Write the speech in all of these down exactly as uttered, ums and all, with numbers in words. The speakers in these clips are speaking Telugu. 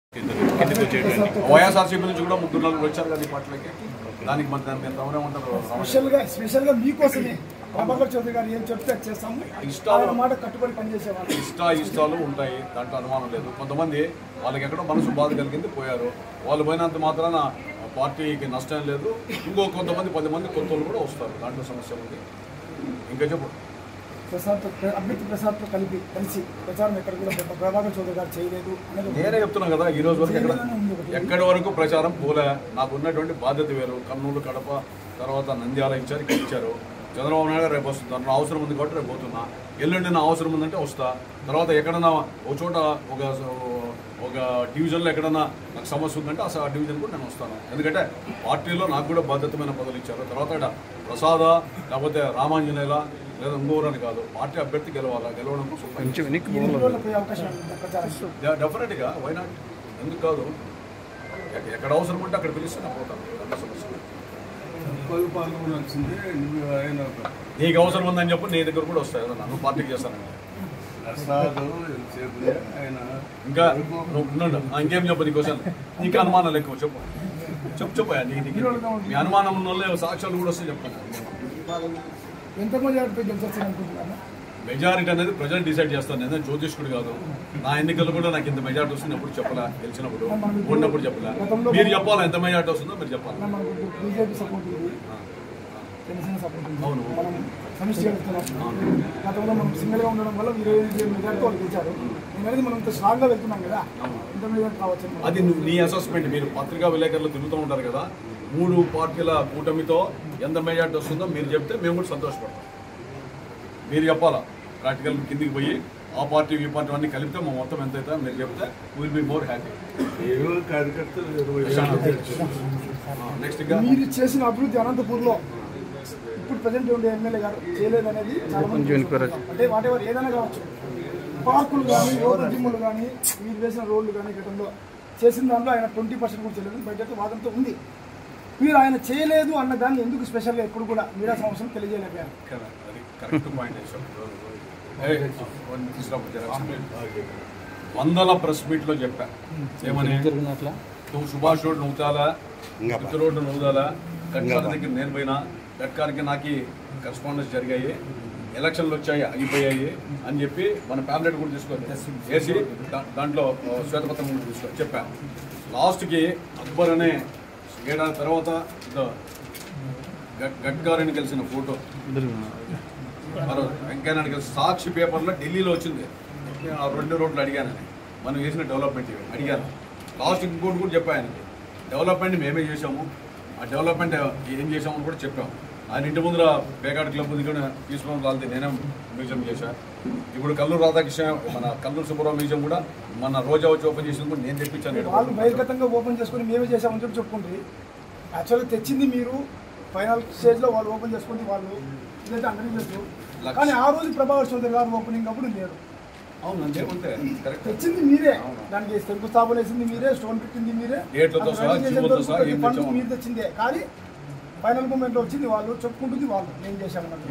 వైఎస్ఆర్సీపీ నుంచి కూడా ముగ్గురు నలుగురు వచ్చారు కదా ఈ పార్టీలకి. దానికి మన దానికి ఎంత అవసరం ఉంటారు. స్పెషల్గా స్పెషల్గా మీకోసమే ప్రభాకర్ చౌదరి గారు ఏం చెప్తే చేస్తాము. ఇష్టాలు మాట కట్టుబడి పనిచేసేవాళ్ళు. ఇష్ట ఇష్టాలు ఉంటాయి, దాంట్లో అనుమానం లేదు. కొంతమంది వాళ్ళకి ఎక్కడో మనసు బాధ కలిగింది పోయారు. వాళ్ళు పోయినంత మాత్రాన పార్టీకి నష్టం లేదు. ఇంకో కొంతమంది పది మంది కొత్త వాళ్ళు కూడా వస్తారు, దాంట్లో సమస్య ఉంది. ఇంకా చెప్పు. ప్రసాద్ అభ్యర్థి ప్రసాద్తో కలిపి కలిసి ప్రచారం ఎక్కడ కూడా ప్రభాకర్ చౌదరి గారు చేయలేదు. నేనే చెప్తున్నాను కదా, ఈ రోజు వరకు ఎక్కడ ఎక్కడి వరకు ప్రచారం పోలే. నాకు ఉన్నటువంటి బాధ్యత వేరు. కర్నూలు, కడప, తర్వాత నంద్యాల ఇచ్చారు, ఇక్కడ ఇచ్చారు. చంద్రబాబు నాయుడు గారు రేపు వస్తున్నారు. నా అవసరం ఉంది కాబట్టి రేపు పోతున్నా. ఎల్లుండి నా అవసరం ఉందంటే వస్తా. తర్వాత ఎక్కడన్నా ఒక చోట ఒక ఒక డివిజన్లో ఎక్కడన్నా నాకు సమస్య ఉందంటే ఆ డివిజన్ కూడా నేను వస్తాను. ఎందుకంటే పార్టీలో నాకు కూడా బాధ్యతమైన పదవులు ఇచ్చారు. తర్వాత ప్రసాద లేకపోతే రామాంజనేయుల లేదా ఇంకోరని కాదు, పార్టీ అభ్యర్థి గెలవాలా, గెలవడం డెఫినెట్గా వైనాట్ ఎందుకు కాదు. ఎక్కడ అవసరం ఉంటే అక్కడ పిలిస్తే నాకు పోతాను. నీకు అవసరం ఉందని చెప్పి నీ దగ్గర కూడా వస్తాయి కదా, నువ్వు పార్టీకి చేస్తాను. ఇంకా ఇంకేం చెప్పు నీ క్వశ్చన్. నీకు అనుమానాలు ఎక్కువ చెప్పు చెప్పు చెప్పు నీ అనుమానం ఉన్న వాళ్ళే సాక్ష్యాలు కూడా వస్తాయి చెప్తాను. ఎంత మెజారిటీ గెలిచేస్తాను అనుకుంటున్నాను. మెజారిటీ అనేది ప్రజలు డిసైడ్ చేస్తాను. నేను జ్యోతిష్కుడు కాదు. నా ఎన్నికలు కూడా నాకు ఇంత మెజారిటీ వస్తుంది ఎప్పుడు చెప్పలా, గెలిచినప్పుడు ఉన్నప్పుడు చెప్పలా. మీరు చెప్పాలా ఎంత మెజారిటీ వస్తుందో మీరు చెప్పాలి. బీజేపీ సపోర్ట్ ఉంది, జనసేన సపోర్ట్ ఉంది. అవును, మనం సమిష్టి వెళ్తున్నాం. గతంలో మనం సింగిల్గా ఉండడం వల్ల ఇరవై మెజారిటీ వాళ్ళు గెలిచారు. నేననేది మనం ఇంత స్ట్రాంగ్గా వెళ్తున్నాం కదా, ఇంత మెజారిటీ కావచ్చు. అది నీ అసెస్మెంట్. మీరు పత్రికా విలేకరులు తిరుగుతూ ఉంటారు కదా, మూడు పార్టీల కూటమితో ఎంత మెజార్టీ వస్తుందో మీరు చెప్తే మేము కూడా సంతోషపడతాం. మీరు చెప్పాలా ప్రాక్టికల్ కిందికి పోయి ఆ పార్టీ ఈ పార్టీ అన్నీ కలిపితే మా మొత్తం ఎంత అవుతుందో మీరు చెప్తే will be more happy. Next మీరు చేసిన అభివృద్ధి అనంతపూర్లో ఇప్పుడు ప్రజెంట్ ఉండే ఎమ్మెల్యే గారు చేయలేదనేది చాలా మంది అంటే వాటెవర్ ఏదైనా కావచ్చు. పార్కులు కానీ ఓపెన్ జిమ్లు కానీ మీరు వేసిన రోడ్లు కానీ గతంలో చేసిన దాంట్లో ఆయన ట్వంటీ పర్సెంట్ కూడా చేయలేదు బయట వాదంతో ఉంది. మీరు ఆయన చేయలేదు అన్న దాన్ని ఎందుకు స్పెషల్గా ఎప్పుడు కూడా మీడియా సంవత్సరం తెలియజేయలేకపోయారు. వందల ప్రెస్ మీట్లో చెప్పా ఏమని, నువ్వు సుభాష్ రోడ్ నవ్వుతాలా, గుత్తి రోడ్డు నవ్వుతాలా, గడ్కారి దగ్గర నేను పోయినా, గడ్కారికి నాకు కరెస్పాండెన్స్ జరిగాయి, ఎలక్షన్లు వచ్చాయి అయిపోయాయి అని చెప్పి మన ప్యాబ్లెట్ కూడా తీసుకొని వేసి దాంట్లో శ్వేతపత్రం కూడా తీసుకొని చెప్పాను. లాస్ట్కి అక్బర్ అనే ఏడాది తర్వాత గడ్కారిని కలిసిన ఫోటో వెంకయ్యనాయుడు కలిసి సాక్షి పేపర్లో ఢిల్లీలో వచ్చింది. ఆ రెండు రోడ్లు అడిగానని, మనం చేసిన డెవలప్మెంట్ అడిగాను. లాస్ట్ ఇంకోటి కూడా చెప్పాను, డెవలప్మెంట్ మేమే చేసాము, ఆ డెవలప్మెంట్ ఏం చేసామని కూడా చెప్పాము. ఆయన ఇంటి ముందర పేకాట్ క్లబ్ ఉంది కూడా తీసుకుని రాలితే నేనే మ్యూజియం చేశాను. ఇప్పుడు కల్లూరు రాధాకృష్ణ మన కల్లూరు సుబ్బారావు మ్యూజియం కూడా మన రోజా వచ్చి ఓపెన్ చేసింది కూడా నేను తెప్పించాను. వాళ్ళు బహిర్గతంగా ఓపెన్ చేసుకుని మేమే చేసామని చెప్పి చెప్పుకుంటుంది. యాక్చువల్గా తెచ్చింది మీరు, ఫైనల్ స్టేజ్లో వాళ్ళు ఓపెన్ చేసుకుంటే వాళ్ళు ఇదైతే అందరికీ చేస్తారు. కానీ ఆ రోజు ప్రభాకర్ చౌదరి గారు ఓపెనింగ్ అప్పుడు లేరు. అవును అంతే, తెచ్చింది మీరే, దానికి శంకుస్థాపన వేసింది మీరే, స్టోన్ పెట్టింది మీరే, మీరు తెచ్చిందే. కానీ ఫైనల్ మూమెంట్ లో వచ్చింది వాళ్ళు, చెప్పుకుంటుంది వాళ్ళు ఏం చేశామన్నది.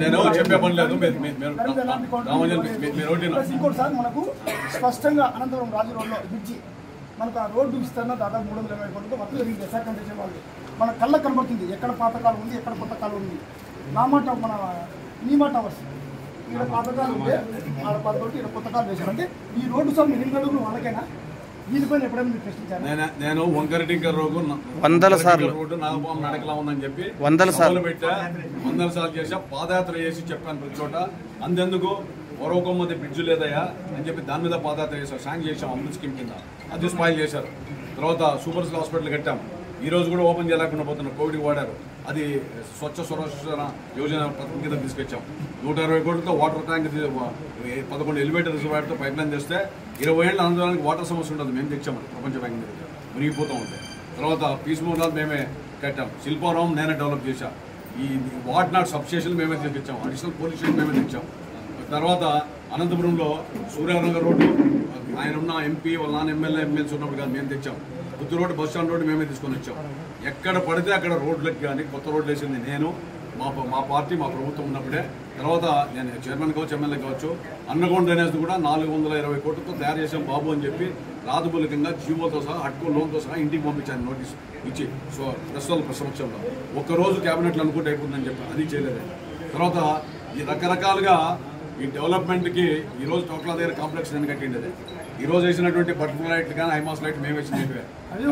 ఇంకోటి సార్, మనకు స్పష్టంగా అనంతపురం రాజు రోడ్లో బ్రిడ్జి మనకు ఆ రోడ్డు విస్తరణ దాదాపు మూడు వందల ఇరవై కోట్లతో వర్క్ జరిగింది. ఎస్ఆర్ కంటే వాళ్ళు మన కళ్ళకు కనబడుతుంది ఎక్కడ పాతకాలం ఉంది, ఎక్కడ కొత్త కాలం ఉంది. నా మాట మన నీ మాట టవర్స్ ఇక్కడ పాతకాలం ఉంటే ఆడ పదకొండు ఇక్కడ కొత్త కాలం వేసారు. అంటే ఈ రోడ్డు సార్ మీరు అడుగులు వాళ్ళకైనా దీనిపైన ఎప్పుడైనా మీరు ప్రశ్నించారు? నేను వంకరటింకర్ రోడ్డు వందల సార్లు రోడ్డు నాగపాము నడకలా ఉందని చెప్పి వందల సార్లు పెట్టా, వందల సార్లు చేసా, పాదయాత్ర చేసి చెప్పాను ప్రతి చోట. అంతెందుకు మరొకమ్మది బ్రిడ్జ్ లేదయా అని చెప్పి దాని మీద పాదయాత్ర చేశారు, శాంక్ చేసాం అమృత్ స్కీమ్ కింద. అది స్పాయిల్ చేశారు. తర్వాత సూపర్ స్పెషల్ హాస్పిటల్ కట్టాం, ఈ రోజు కూడా ఓపెన్ చేయలేకుండా పోతున్నారు, కోవిడ్కి వాడారు. అది స్వచ్ఛ సురక్షణ యోజన పథకం కింద తీసుకొచ్చాం. నూట ఇరవై కోట్లతో వాటర్ ట్యాంక్ పదకొండు ఎలివేటర్ రిజర్వాయర్తో పైప్ లైన్ చేస్తే ఇరవై ఏళ్ళ ఆందోళనకి వాటర్ సమస్య ఉంటుంది. మేము తెచ్చామని ప్రపంచ బ్యాంక్ దగ్గర మునిగిపోతూ ఉంటాయి. తర్వాత పీస్ మోనాలు మేమే కట్టాం, శిల్పారావం నేనే డెవలప్ చేశాం. ఈ వాట్ నాట్ సబ్స్టేషన్ మేమే తెచ్చాం, అడిషనల్ పోలీస్ స్టేషన్ మేమే తెచ్చాం. తర్వాత అనంతపురంలో సూర్యానగర్ రోడ్డు ఆయన ఉన్న ఎంపీ వాళ్ళ నాన్న ఎమ్మెల్యే ఎమ్మెల్సీ ఉన్నప్పుడు కాదు మేము తెచ్చాం. Gutti road bus stand road మేమే తీసుకొని వచ్చాం. ఎక్కడ పడితే అక్కడ రోడ్లకు కానీ కొత్త రోడ్లు వేసింది నేను, మా మా పార్టీ మా ప్రభుత్వం ఉన్నప్పుడే. తర్వాత నేను చైర్మన్ కావచ్చు, ఎమ్మెల్యే కావచ్చు. అన్నగౌండ్ డ్రైనేజ్ కూడా నాలుగు వందల ఇరవై కోట్లతో తయారు చేసాం బాబు అని చెప్పి రాతమూలికంగా జీవోతో సహా హట్కో లోన్తో సహా ఇంటికి పంపించాను నోటీస్ ఇచ్చి సో ప్రస్తుతాల ప్రసమక్షంలో ఒక్కరోజు క్యాబినెట్లో అనుకుంటే అయిపోతుందని చెప్పి అది చేయలేదు. తర్వాత ఈ రకరకాలుగా ఈ డెవలప్మెంట్కి ఈరోజు టోక్లా దగ్గర కాంప్లెక్స్ నేను కట్టిండేది. ఈరోజు వేసినటువంటి బటర్ఫ్లై లైట్లు కానీ హైమాస్ లైట్ మేము వేసినవి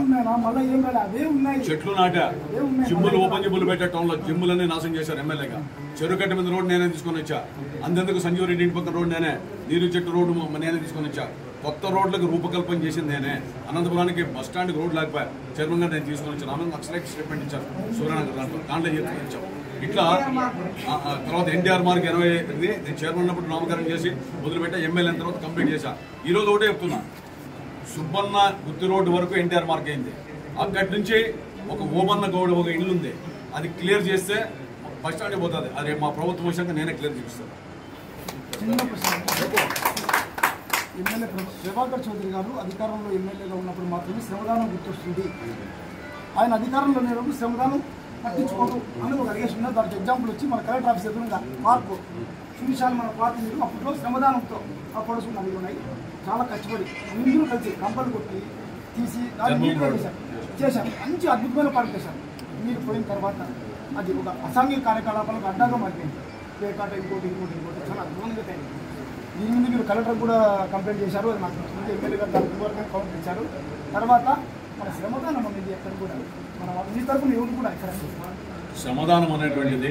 చెట్లు నాటా జిమ్ములు ఓపెన్ జిమ్ములు పెట్టే టౌన్లో జిమ్ములన్నీ నాశనం చేశారు ఎమ్మెల్యేగా. చెరుకట్ట మీద రోడ్డు నేనే తీసుకొని వచ్చా. అంతెందుకు సంజీవ్ రెడ్డి ఇంటి పక్కన రోడ్డు నేనే, నీరు చెట్టు రోడ్డు నేనే తీసుకొని వచ్చా. కొత్త రోడ్లకు రూపకల్పన చేసింది నేనే. అనంతపురానికి బస్ స్టాండ్కి రోడ్లు లేకపోయా చైర్మన్ గారు నేను తీసుకొని వచ్చాను. ఆమె నక్సలైట్ స్టేట్మెంట్ ఇచ్చారు సూర్యనగర్ దాంట్లో దాంట్లో చేతికి ఇచ్చాం. ఇట్లా తర్వాత ఎన్టీఆర్ మార్క్ ఎనభై నేను చైర్మన్ ఉన్నప్పుడు నామకరణం చేసి మొదలుపెట్టా. ఎమ్మెల్యే తర్వాత కంప్లీట్ చేశా. ఈరోజు ఒకటే చెప్తున్నా, సుబ్బన్న గుత్తి రోడ్డు వరకు ఎన్టీఆర్ మార్క్ అయింది. అక్కడి నుంచి ఒక ఓమన్న గౌడ్ ఒక ఇల్లు ఉంది, అది క్లియర్ చేస్తే బస్ స్టాండ్కి పోతుంది. అది మా ప్రభుత్వం విషయంగా నేనే క్లియర్ చేపిస్తాను. ఎమ్మెల్యే ప్రభాకర్ చౌదరి గారు అధికారంలో ఎమ్మెల్యేగా ఉన్నప్పుడు మాత్రమే శ్రమదానం గుర్తొస్తుంది. ఆయన అధికారంలో లేనప్పుడు శ్రమదానం పట్టించుకోదు అని ఒక అలిగేషన్ ఉన్నది. దానికి ఎగ్జాంపుల్ వచ్చి మన కలెక్టర్ ఆఫీస్ ఎదురుగా పార్కు చూశాను. మన పార్కు మీరు అప్పట్లో శ్రమదానంతో ఆ పొడుసు నది ఉన్నాయి. చాలా కష్టపడి అందరూ కలిసి కంపలు కొట్టి తీసి దాన్ని నీట్గా చేశారు చేశారు మంచి అద్భుతమైన పార్క్ చేశారు. మీరు పోయిన తర్వాత అది ఒక అసాంఘిక కార్యకలాపాలకు అడ్డాగా మారిపోయింది. పేకాట ఇంకోటి ఇంకోటి ఇంకోటి చాలా అద్భుతంగా తయారు. దీని మీద మీరు కలెక్టర్ కూడా కంప్లైంట్ చేశారు. అది నాకు ముందు ఎమ్మెల్యే గారు దానికి వరకు కౌంటర్ ఇచ్చారు. తర్వాత మన శ్రమదానం అనేది ఎక్కడ కూడా మన మీ తరఫున ఎవరు కూడా ఎక్కడ శ్రమదానం అనేటువంటిది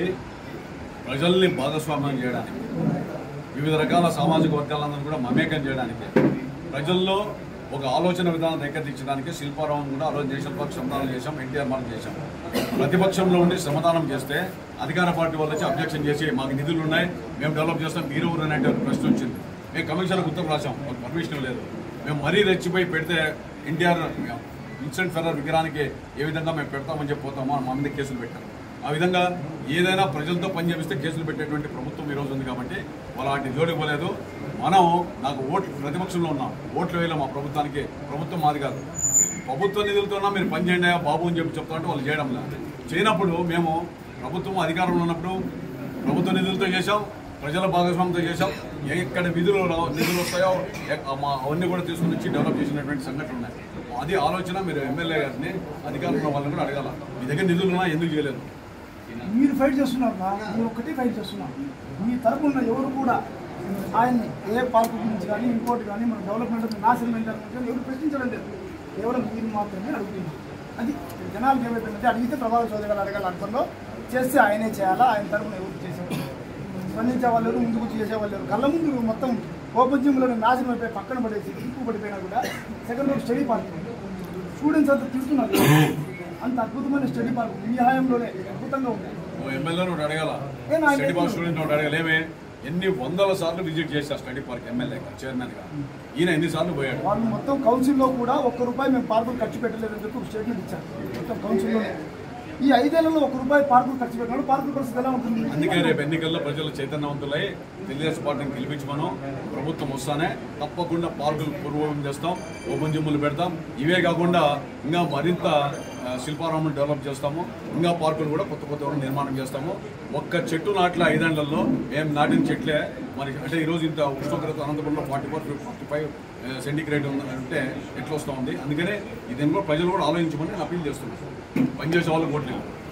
ప్రజల్ని భాగస్వామ్యం చేయడానికి, వివిధ రకాల సామాజిక వర్గాలందరూ కూడా మమేకం చేయడానికి, ప్రజల్లో ఒక ఆలోచన విధానం రేకెత్తించడానికి శిల్పారామం కూడా ఆ రోజు నేషనల్ పార్క్ శ్రమదానం చేశాం, ఎన్టీఆర్ మార్క్ చేశాం. ప్రతిపక్షంలో ఉండి శ్రమదానం చేస్తే అధికార పార్టీ వాళ్ళు వచ్చి అబ్జెక్షన్ చేసి మాకు నిధులు ఉన్నాయి మేము డెవలప్ చేస్తాం మీరు అనే ప్రశ్న వచ్చింది. మేము కమిషనర్కి ఉత్తరం రాసాం, మాకు పర్మిషన్ లేదు. మేము మరీ రెచ్చిపోయి పెడితే ఎన్టీఆర్ విన్సెంట్ ఫెర్రర్ విగ్రహానికి ఏ విధంగా మేము పెడతామని చెప్పి పోతామో మా మీద కేసులు పెట్టారు. ఆ విధంగా ఏదైనా ప్రజలతో పని చేపిస్తే కేసులు పెట్టేటువంటి ప్రభుత్వం ఈరోజు ఉంది కాబట్టి వాళ్ళు వాటిని జోడిపోలేదు. మనం నాకు ఓట్లు ప్రతిపక్షంలో ఉన్నాం, ఓట్లు వేయలేం మా ప్రభుత్వానికి. ప్రభుత్వం మాది కాదు. ప్రభుత్వ నిధులతోనా మీరు పని చేయండి బాబు అని చెప్పి చెప్తా ఉంటే వాళ్ళు చేయడం లేదు. చేయనప్పుడు మేము ప్రభుత్వం అధికారంలో ఉన్నప్పుడు ప్రభుత్వ నిధులతో చేసాం, ప్రజల భాగస్వామ్యంతో చేసాం. ఎక్కడ విధులు నిధులు వస్తాయో మా అవన్నీ కూడా తీసుకుని వచ్చి డెవలప్ చేసినటువంటి సంఘటనలు ఉన్నాయి. అది ఆలోచన మీరు ఎమ్మెల్యే గారిని అధికారంలో వాళ్ళని కూడా అడగాల. మీ దగ్గర నిధులు ఉన్నా ఎందుకు చేయలేదు? మీరు ఫైట్ చేస్తున్నారు, మీరు ఒక్కటే ఫైట్ చేస్తున్నారు. మీ తరపున ఎవరు కూడా ఆయన్ని ఏ పార్కు గురించి కానీ ఇంకోటి కానీ మన డెవలప్మెంట్ నాశనం కానీ ఎవరు ప్రశ్నించడం లేదు. కేవలం మీరు మాత్రమే అడుగుతున్నారు. అది జనాలకు ఏమైపోయిందంటే అడిగితే ప్రభావం చౌదరి గారు అడగాలి అనుకున్నో చేస్తే ఆయనే చేయాలా, ఆయన తరపున ఎవరు చేసేవాళ్ళు స్పందించే వాళ్ళు ముందుకు చేసేవాళ్ళు కళ్ళ ముందు మొత్తం ఓపెన్ జిమ్లో నాశనం అయిపోయి పక్కన పడేసి తిప్పు పడిపోయినా కూడా సెకండ్ రోజు స్టడీ పార్క్ స్టూడెంట్స్ అంతా తిరుగుతున్నారు. అంత అద్భుతమైన స్టడీ పార్క్ మీ హయాంలోనే అద్భుతంగా ఉంది. ఎమ్మెల్యేను అడగాల, స్టడీ పార్క్ స్టూడెంట్ అడగలేమే. ఎన్ని వందల సార్లు విజిట్ చేశారు స్టడీ పార్క్ ఎమ్మెల్యేగా చైర్మన్గా. ఈయన ఎన్నిసార్లు పోయాడు? వాళ్ళు మొత్తం కౌన్సిల్లో కూడా ఒక్క రూపాయి మేము పార్కులు ఖర్చు పెట్టలేదని చెప్పి ఒక స్టేట్మెంట్ ఇచ్చారు. మొత్తం కౌన్సిల్లోనే ఈ ఐదేళ్లలో ఒక రూపాయి పార్కులు ఖర్చు పెట్టినాడు. పార్కుల పరిస్థితి ఎలా ఉంటుంది? అందుకే రేపు ఎన్నికల్లో ప్రజలు చైతన్యవంతులై తెలుగుదేశం పార్టీని గెలిపించమను. ప్రభుత్వం వస్తానే తప్పకుండా పార్కులు పూర్వం చేస్తాం, ఓపెన్ జిమ్ములు పెడతాం. ఇవే కాకుండా ఇంకా మరింత శిల్పారామం డెవలప్ చేస్తాము. ఇంకా పార్కులు కూడా కొత్త కొత్త నిర్మాణం చేస్తాము. ఒక్క చెట్టు నాట్ల ఐదేళ్లలో మేము నాటిన చెట్లే మరి అంటే ఈరోజు ఇంత ఉష్ణోగ్రత అనంతపురంలో forty four forty five centigrade అంటే ఎట్లా వస్తూ ఉంది. అందుకనే దీన్ని కూడా ప్రజలు కూడా ఆలోచించమని నేను అప్పీల్ చేస్తున్నాను. పనిచేసే వాళ్ళకి ఓట్లేదు.